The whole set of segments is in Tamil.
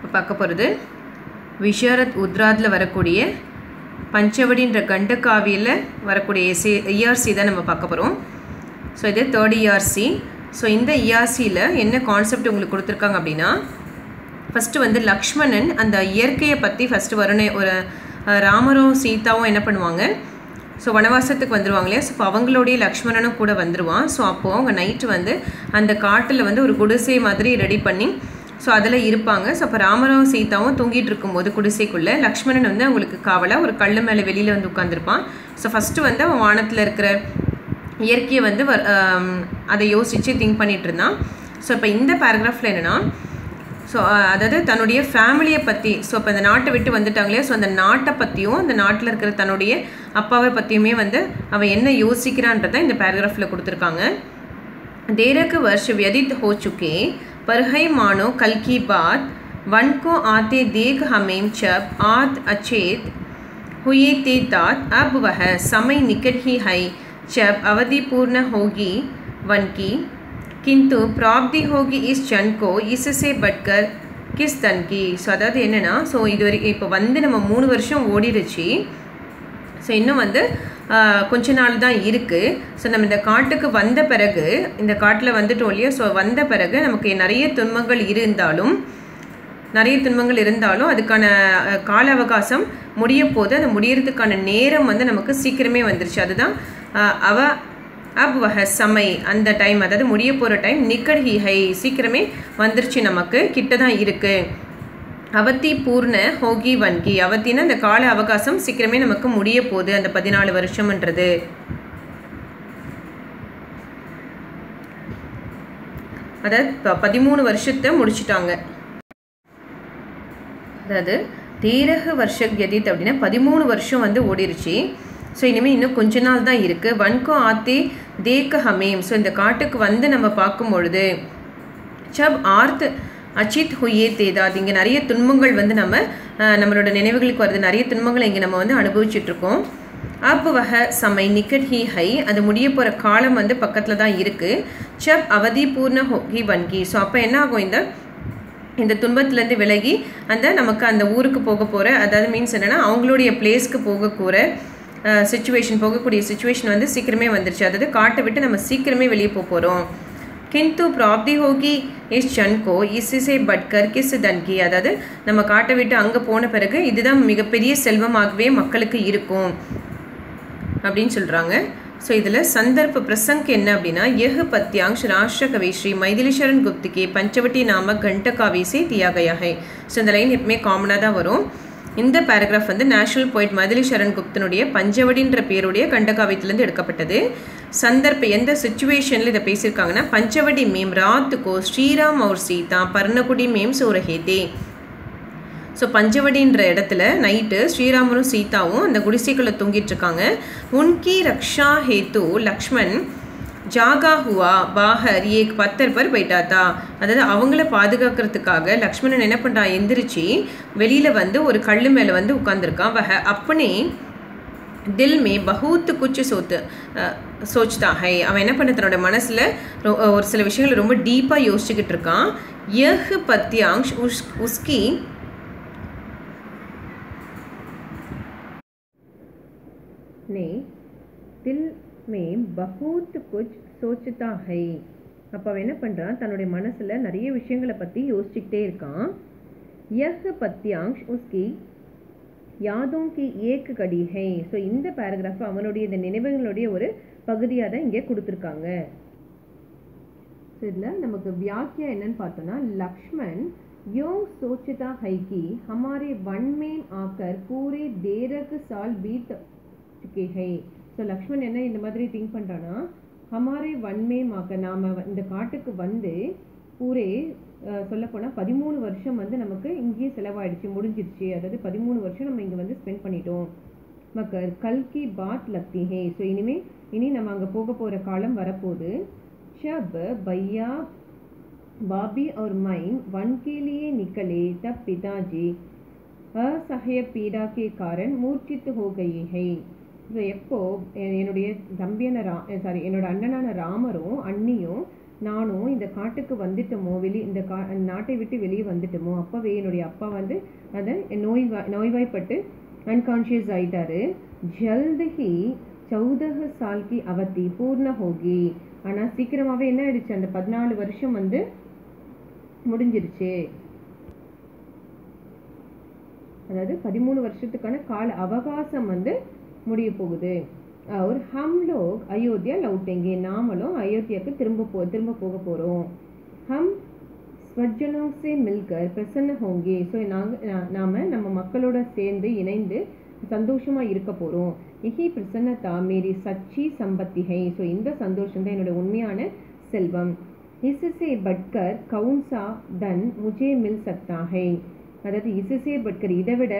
பார்க்க போகிறது விஷாரத் உத்ராத்தில் வரக்கூடிய பஞ்சவடின்ற கண்டகாவியில் வரக்கூடிய ERC தான் நம்ம பார்க்க போகிறோம். ஸோ இது 3rd ERC. ஸோ இந்த ERCயில் என்ன கான்செப்ட் உங்களுக்கு கொடுத்துருக்காங்க அப்படின்னா, ஃபஸ்ட்டு வந்து லக்ஷ்மணன் அந்த இயற்கையை பற்றி ஃபஸ்ட்டு வரணும். ஒரு ராமரும் சீதாவும் என்ன பண்ணுவாங்க, ஸோ வனவாசத்துக்கு வந்துடுவாங்க இல்லையா. ஸோ இப்போ அவங்களுடைய லக்ஷ்மணனும் கூட வந்துடுவான். ஸோ அப்போது அவங்க நைட்டு வந்து அந்த காட்டில் வந்து ஒரு குடிசை மாதிரி ரெடி பண்ணி ஸோ அதில் இருப்பாங்க. ஸோ அப்போ ராமரும் சீதாவும் தூங்கிட்டு இருக்கும்போது குடிசைக்குள்ளே லக்ஷ்மணன் வந்து அவங்களுக்கு காவலாக ஒரு கல் மேலே வெளியில் வந்து உட்காந்துருப்பான். ஸோ ஃபஸ்ட்டு வந்து அவன் வானத்தில் இருக்கிற இயற்கையை வந்து அதை யோசித்து திங்க் பண்ணிகிட்டு இருந்தான். ஸோ இப்போ இந்த பேராகிராஃபில் என்னென்னா, ஸோ அதாவது தன்னுடைய ஃபேமிலியை பற்றி, ஸோ இப்போ அந்த நாட்டை விட்டு வந்துட்டாங்களே, ஸோ அந்த நாட்டை பற்றியும் அந்த நாட்டில் இருக்கிற தன்னுடைய அப்பாவை பற்றியுமே வந்து அவன் என்ன யோசிக்கிறான்றதை இந்த பேராகிராஃபில் கொடுத்துருக்காங்க. देरक वर्ष व्यतीत हो चुके पर है मानो कल की बात, वन को आते देख हमें जब आत अचेत हुए थे तात, अब वह समय निकट ही है जब अवधि पूर्ण होगी वन की, किंतु प्राप्ति होगी इस जन को इससे बढ़कर किस तन की. ஸோ அதாவது என்னென்னா, ஸோ இது வரைக்கும் இப்போ வந்து நம்ம 3 வருஷம் ஓடிடுச்சு. ஸோ இன்னும் வந்து கொஞ்ச நாள் தான் இருக்குது. ஸோ நம்ம இந்த காட்டுக்கு வந்த பிறகு, இந்த காட்டில் வந்துட்டோம் இல்லையா. ஸோ வந்த பிறகு நமக்கு நிறைய துன்பங்கள் இருந்தாலும் அதுக்கான கால அவகாசம் முடிய போது, அது முடியறதுக்கான நேரம் வந்து நமக்கு சீக்கிரமே வந்துருச்சு. அதுதான் அப் வஹ சமை, அந்த டைம், அதாவது முடிய போகிற டைம். நிக்கட் ஹி ஹை, சீக்கிரமே வந்துருச்சு, நமக்கு கிட்ட தான் இருக்குது. அவத்தி பூர்ண ஹோகி வன்கி, அவத்தின்னா அந்த கால அவகாசம் சீக்கிரமே நமக்கு முடிய போகுது, அந்த 14 வருஷம்ன்றது. அதாவது 13 வருஷத்தை முடிச்சுட்டாங்க. அதாவது 13 வருஷம் கதித் அப்படின்னா 13 வருஷம் வந்து ஓடிருச்சு. ஸோ இனிமேல் இன்னும் கொஞ்ச நாள் தான் இருக்குது. வன்கோ ஆத்தே தேக்க ஹமேம், ஸோ இந்த காட்டுக்கு வந்து நம்ம பார்க்கும் பொழுது சப் ஆர்த் அச்சித் ஹுயே தேதாத், இங்கே நிறைய துன்பங்கள் வந்து நம்மளோட நினைவுகளுக்கு வருது. நிறைய துன்பங்களை இங்கே நம்ம வந்து அனுபவிச்சுட்ருக்கோம். அப் வஹ சமை நிக்கட் ஹி ஹை, அது முடிய போகிற காலம் வந்து பக்கத்தில் தான் இருக்குது. சப் அவதி பூர்ண ஹோகி வன்கி, ஸோ அப்போ என்ன ஆகும், இந்த துன்பத்துலேருந்து விலகி நமக்கு அந்த ஊருக்கு போக போகிற, அதாவது மீன்ஸ் என்னென்னா அவங்களுடைய பிளேஸ்க்கு போகக்கூடிய சுச்சுவேஷன் வந்து சீக்கிரமே வந்துருச்சு. அதாவது காட்டை விட்டு நம்ம சீக்கிரமே வெளியே போகிறோம். किंतु प्राप्ति होगी इस जन को इससे बढ़कर किस धन की, அதாவது நம்ம காட்டை விட்டு அங்கே போன பிறகு இதுதான் மிகப்பெரிய செல்வமாகவே மக்களுக்கு இருக்கும் அப்படின்னு சொல்கிறாங்க. ஸோ இதில் சந்தர்ப்ப பிரசங்க் என்ன அப்படின்னா, यह पद्यांश राष्ट्र कवि श्री मैथिलीशरण गुप्त के पंचवटी नामक घंटकाव्य से दिया गया है. ஸோ இந்த லைன் எப்பவுமே காமனாக தான் வரும். இந்த பேராகிராஃப் வந்து நேஷனல் போய்ட் मैथिलीशरण गुप्तனுடைய பஞ்சவடின்ற பேருடைய கண்டகாவியத்திலேருந்து எடுக்கப்பட்டது. சந்தர்ப்ப எந்த சுச்சுவேஷனில் இதை பேசியிருக்காங்கன்னா, பஞ்சவடி மேம் ராத்துக்கோ ஸ்ரீராம் और सीता पर्णकुटी மேம் சோரஹேதே. ஸோ பஞ்சவடின்ற இடத்துல நைட்டு ஸ்ரீராமரும் சீதாவும் அந்த குடிசைக்குள்ளே தூங்கிட்டு இருக்காங்க. உன்கி ரக்ஷா ஹேத்து லக்ஷ்மண் ஜாகா ஹுவா பாஹர் ஏக் பத்தர் பர் பைட்டாத்தா, அதாவது அவங்கள பாதுகாக்கிறதுக்காக லக்ஷ்மணன் என்ன பண்ணுறான், எந்திரிச்சு வெளியில் வந்து ஒரு கல் மேலே வந்து உட்காந்துருக்கான். வஹ அப்பனே தில் மே பஹூத் குச் சோச்தா ஹை, அவன் என்ன பண்ண தன்னோட மனசில் ஒரு சில விஷயங்கள் ரொம்ப டீப்பாக யோசிச்சுக்கிட்டு இருக்கான். யஹ் பத்யாங்ஷ் உஸ்கி நே தில் மே பஹூத் குச் சோச்தா ஹை, அப்போ அவன் என்ன பண்ணுறான், தன்னுடைய மனசில் நிறைய விஷயங்களை பற்றி யோசிச்சுக்கிட்டே இருக்கான். யஹ் பத்யாங்ஷ் உஸ்கி யாதோं की एक कड़ी है. ஸோ இந்த பேராகிராஃப் அவனுடைய இந்த நினைவுகளுடைய ஒரு பகுதியாக தான் இங்கே கொடுத்துருக்காங்க. ஸோ இதில் நமக்கு வியாக்கியா என்னன்னு பார்த்தோன்னா, லக்ஷ்மண் யோ சோச்சிதா ஹை கி ஹமாரே वन में आकर पूरे 13 साल बीत चुके हैं. ஸோ லக்ஷ்மண் என்ன இந்த மாதிரி திங்க் பண்ணுறான்னா, ஹமாரே वन में आकर, நாம் இந்த காட்டுக்கு வந்து பூரே சொல்லப்போனால் 13 வருஷம் வந்து நமக்கு இங்கேயே செலவாயிடுச்சு, முடிஞ்சிருச்சு. அதாவது 13 வருஷம் நம்ம இங்கே வந்து ஸ்பெண்ட் பண்ணிட்டோம். மக்கள் கல்கி பாத் லக்தி ஹே, ஸோ இனி நம்ம அங்கே போக போகிற காலம் வரப்போகுது. ஷப் பையா பாபி और मैं वन के लिए निकले तब पिताजी असह्य पीड़ा के कारण मूर्छित हो गए हैं. ஸோ எப்போ என்னுடைய தம்பியான என்னோட அண்ணனான ராமரும் அண்ணியும் நானும் இந்த காட்டுக்கு வந்துட்டோமோ இந்த நாட்டை விட்டு வெளியே வந்துட்டோமோ அப்போவே என்னுடைய அப்பா வந்து அதை நோய்வாய்ப்பட்டு அன்கான்ஷியஸ் ஆயிட்டாரு. ஜல்த் ஹி 14 साल की அவதி பூர்ண ஹோகி. ஆனால் சீக்கிரமாகவே என்ன ஆயிடுச்சு, அந்த 14 வருஷம் வந்து முடிஞ்சிருச்சு. அதாவது 13 வருஷத்துக்கான கால அவகாசம் வந்து முடிய போகுது. और हम लोग अयोध्या लौटेंगे. நாமளும் அயோத்தியாவுக்கு திரும்ப போக போகிறோம். हम स्वजनों से मिलकर प्रसन्न होंगे. ஸோ நம்ம மக்களோட சேர்ந்து இணைந்து சந்தோஷமாக இருக்க போகிறோம். यही प्रसन्नता मेरी सच्ची संपत्ति है. ஸோ இந்த சந்தோஷம் தான் என்னோட உண்மையான செல்வம். इससे बढ़कर कौन सा धन मुझे मिल सकता है. அதாவது इससे बढ़कर இதை விட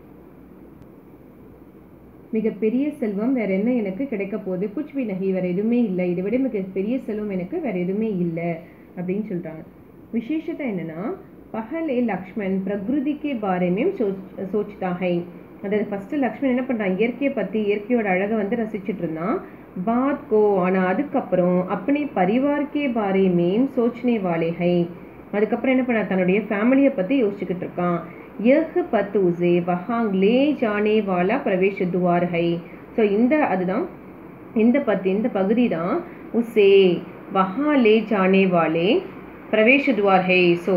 மிகப்பெரிய செல்வம் வேற என்ன எனக்கு கிடைக்க போகுது. குச் பி நஹி, வேற எதுவுமே இல்லை. இதை விட மிகப்பெரிய செல்வம் எனக்கு வேற எதுவுமே இல்லை அப்படின்னு சொல்றாங்க. விசேஷத்தை என்னன்னா பஹலே லக்ஷ்மண் பிரகிருதிக்கு பாரமே சோச்சிதா ஹை. அதாவது ஃபர்ஸ்ட் லக்ஷ்மண் என்ன பண்றான், இயற்கையை பத்தி இயற்கையோட அழகை வந்து ரசிச்சுட்டு இருந்தான். பாத் கோ, ஆனா அதுக்கப்புறம் அப்பனே பரிவார்க்கே பாரமே சோச்சனே வாலே ஹை. அதுக்கப்புறம் என்ன பண்ண, தன்னுடைய ஃபேமிலியை பற்றி யோசிச்சுக்கிட்டு இருக்கான். यह पत उसे वहाँ ले जाने वाला प्रवेश द्वार है. ஸோ அதுதான் இந்த பகுதி தான் உசே वहाँ ले जाने वाले प्रवेश द्वार है. ஸோ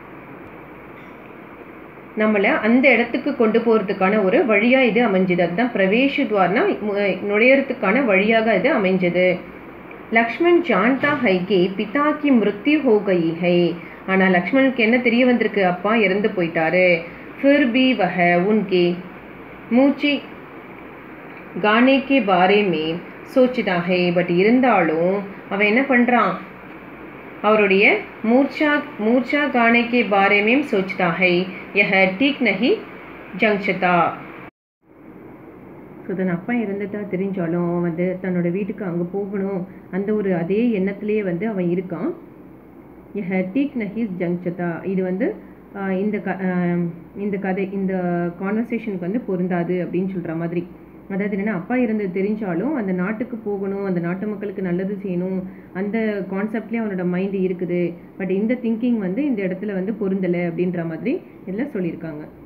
நம்மளை அந்த இடத்துக்கு கொண்டு போகிறதுக்கான ஒரு வழியாக இது அமைஞ்சது. அதுதான் பிரவேஷ் துவார்னா நுழையறதுக்கான வழியாக இது அமைஞ்சது. லக்ஷ்மண் ஜான்தா ஹை கே பிதா கி மிருத்யு ஹோ கயி ஹை. ஆனால் லக்ஷ்மணுக்கு என்ன தெரிய வந்திருக்கு, அப்பா இறந்து போயிட்டாரு. फिर भी वह उनके மூச்சு गाने के बारे में सोचता है. பட் இருந்தாலும் அவன் என்ன பண்ணுறான், அவருடைய மூர்ச்சா गाने के बारे में सोचता है. यह ठीक नहीं जंगचता. ஸோ தன் அப்பா இறந்துட்டா தெரிஞ்சாலும் அவன் வந்து தன்னோட வீட்டுக்கு அங்கே போகணும் அந்த ஒரு அதே எண்ணத்திலேயே வந்து அவன் இருக்கான். यह ठीक नहीं जंगचता. இது வந்து இந்த கதை இந்த கான்வர்சேஷனுக்கு வந்து பொருந்தாது அப்படின்னு சொல்கிற மாதிரி. அதாவது என்னென்னா அப்பா இறந்தது தெரிஞ்சாலும் அந்த நாட்டுக்கு போகணும், அந்த நாட்டு மக்களுக்கு நல்லது செய்யணும், அந்த கான்செப்ட்லேயே அவனோட மைண்டு இருக்குது. பட் இந்த திங்கிங் வந்து இந்த இடத்துல வந்து பொருந்தலை அப்படின்ற மாதிரி இதில் சொல்லியிருக்காங்க.